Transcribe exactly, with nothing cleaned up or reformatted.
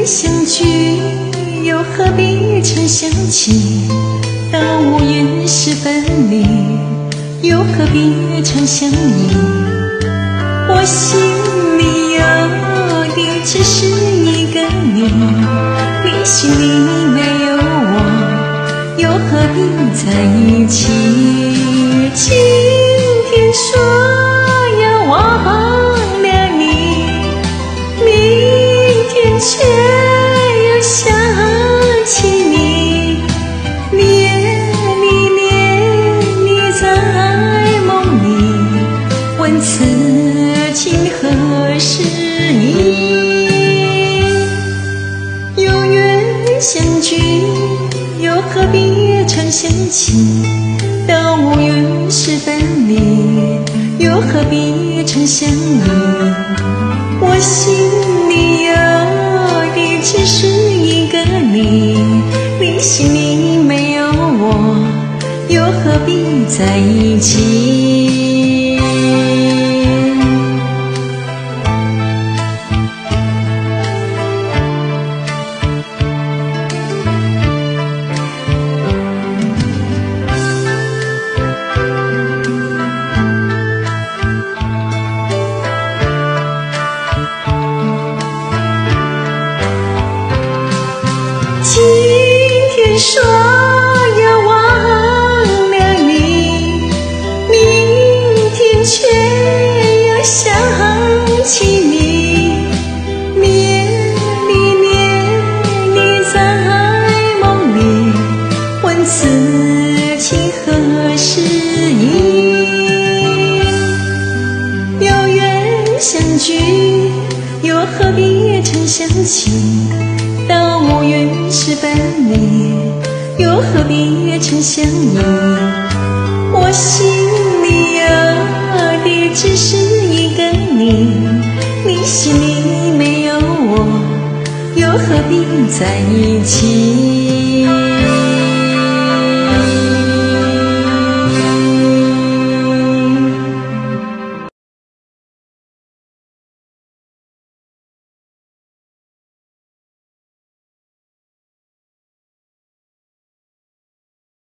相聚，又何必曾想起？到无缘时分离，又何必曾相依？我心里有的只是一个你，你心里没有我，又何必在一起？今天说要忘了你，明天却又想起你，念你念你在梦里，问此情何时已？有缘相聚，又何必曾想起？到无缘时分离，又何必曾相依？我心里有的只是一个你，你心里没有我，又何必在一起？今天说要忘了你，明天却又想起你，念你念你在梦里，问此情何时已？有缘相聚，又何必曾想起？到无缘时分离，又何必曾相依？我心里有的只是一个你，你心里没有我，又何必在一起？